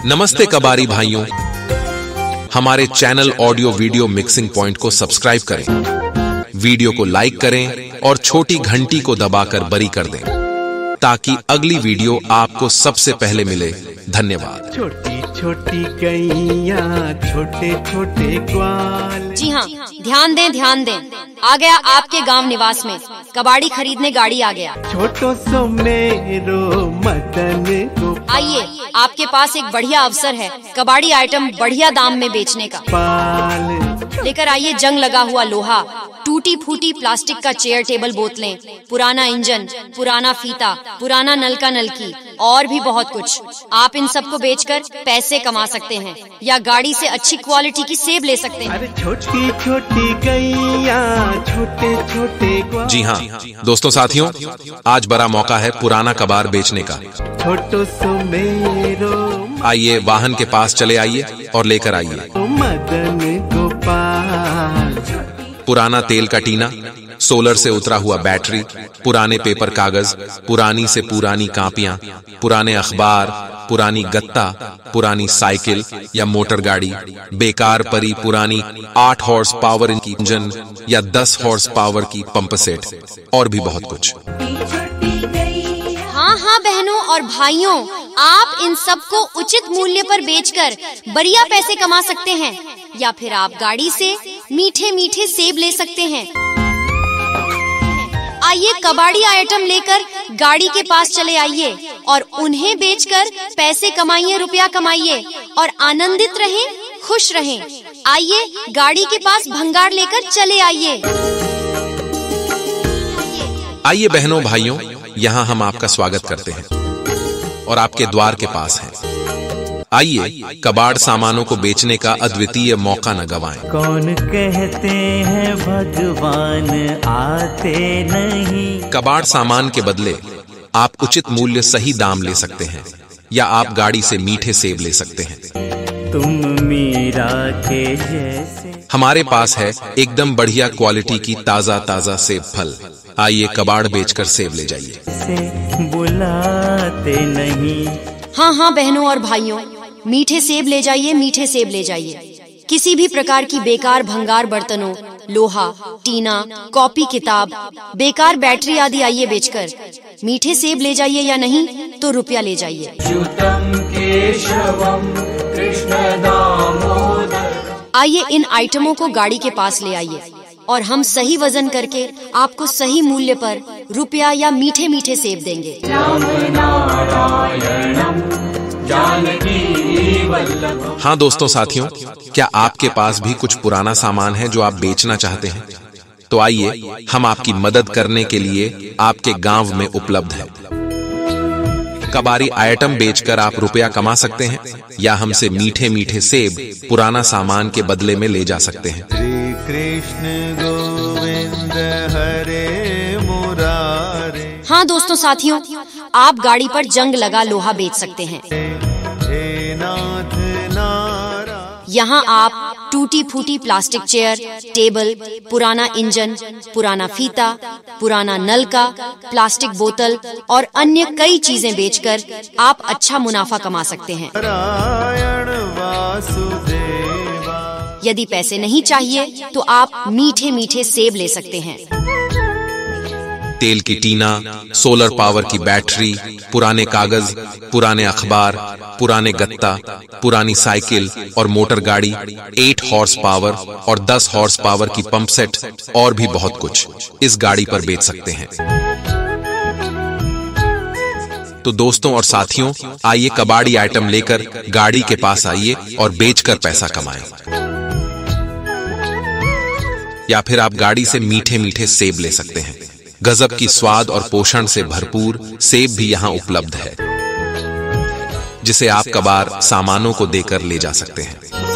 नमस्ते कबाड़ी भाइयों, हमारे channel audio video mixing point को सब्सक्राइब करें, वीडियो को लाइक करें और छोटी घंटी को दबाकर बरी कर दें ताकि अगली वीडियो आपको सबसे पहले मिले। धन्यवाद। छोटी छोटी गैया छोटे छोटे ग्वाल। जी हाँ, ध्यान दें। आ गया आपके गांव निवास में कबाड़ी खरीदने गाड़ी आ गया। छोटो सो मेरो मदन को आइए, आपके पास एक बढ़िया अवसर है कबाड़ी आइटम बढ़िया दाम में बेचने का। पाल लेकर आइए जंग लगा हुआ लोहा, टूटी फूटी प्लास्टिक का चेयर टेबल बोतलें, पुराना इंजन, पुराना फीता, पुराना नलका नलकी और भी बहुत कुछ। आप इन सबको बेचकर पैसे कमा सकते हैं या गाड़ी से अच्छी क्वालिटी की सेब ले सकते हैं। अरे छोटी छोटी गैया छोटे छोटे ग्वाल। जी हाँ दोस्तों साथियों, आज बड़ा मौका है पुराना कबाड़ बेचने का। छोटो सो मेरो आइए वाहन के पास चले आइए और लेकर आइए मदन गोपाल। पुराना तेल का टीना, सोलर से उतरा हुआ बैटरी, पुराने पेपर कागज, पुरानी से पुरानी कापियां, पुराने अखबार, पुरानी गत्ता, पुरानी साइकिल या मोटर गाड़ी, बेकार परी पुरानी 8 हॉर्स पावर की इंजन या 10 हॉर्स पावर की पंप सेट और भी बहुत कुछ। हाँ बहनों और भाइयों, आप इन सबको उचित मूल्य पर बेचकर बढ़िया पैसे कमा सकते हैं या फिर आप गाड़ी से मीठे मीठे सेब ले सकते हैं। आइए कबाड़ी आइटम लेकर गाड़ी के पास चले आइए और उन्हें बेचकर पैसे कमाइए, रुपया कमाइए और आनंदित रहें, खुश रहें। आइए गाड़ी के पास भंगार लेकर चले आइए। आइए बहनों भाइयों, यहाँ हम आपका स्वागत करते हैं और आपके द्वार के पास हैं। आइए कबाड़ सामानों को बेचने का अद्वितीय मौका न गवाएं। कौन कहते हैं भगवान आते नहीं। कबाड़ सामान के बदले आप उचित मूल्य सही दाम ले सकते हैं या आप गाड़ी से मीठे सेब ले सकते हैं। तुम मीरा के जैसे। हमारे पास है एकदम बढ़िया क्वालिटी की ताजा ताजा सेब फल। आइए कबाड़ बेचकर सेब ले जाइए। से बुलाते नहीं। हाँ बहनों और भाइयों, मीठे सेब ले जाइए, मीठे सेब ले जाइए। किसी भी प्रकार की बेकार भंगार बर्तनों, लोहा, टीना, कॉपी किताब, बेकार बैटरी आदि आइए बेचकर मीठे सेब ले जाइए या नहीं तो रुपया ले जाइए। आइए इन आइटमों को गाड़ी के पास ले आइए और हम सही वजन करके आपको सही मूल्य पर रुपया या मीठे मीठे सेब देंगे। हाँ दोस्तों साथियों, क्या आपके पास भी कुछ पुराना सामान है जो आप बेचना चाहते हैं? तो आइए हम आपकी मदद करने के लिए आपके गांव में उपलब्ध है। कबाड़ी आइटम बेचकर आप रुपया कमा सकते हैं या हमसे मीठे मीठे सेब पुराना सामान के बदले में ले जा सकते हैं। कृष्ण गोविंद हरे मुरारे। हाँ दोस्तों साथियों, आप गाड़ी पर जंग लगा लोहा बेच सकते हैं। यहाँ आप टूटी फूटी प्लास्टिक चेयर, टेबल, पुराना इंजन, पुराना फीता, पुराना नलका, प्लास्टिक बोतल और अन्य कई चीजें बेचकर आप अच्छा मुनाफा कमा सकते हैं। यदि पैसे नहीं चाहिए तो आप मीठे मीठे सेब ले सकते हैं। तेल की टीना, सोलर पावर की बैटरी, पुराने कागज, पुराने अखबार, पुराने गत्ता, पुरानी साइकिल और मोटर गाड़ी, 8 हॉर्स पावर और 10 हॉर्स पावर की पंप सेट और भी बहुत कुछ इस गाड़ी पर बेच सकते हैं। तो दोस्तों और साथियों, आइए कबाड़ी आइटम लेकर गाड़ी के पास आइए और बेचकर पैसा कमाएं। या फिर आप गाड़ी से मीठे मीठे सेब ले सकते हैं। गजब की स्वाद और पोषण से भरपूर सेब भी यहाँ उपलब्ध है जिसे आप कबाड़ सामानों को देकर ले जा सकते हैं।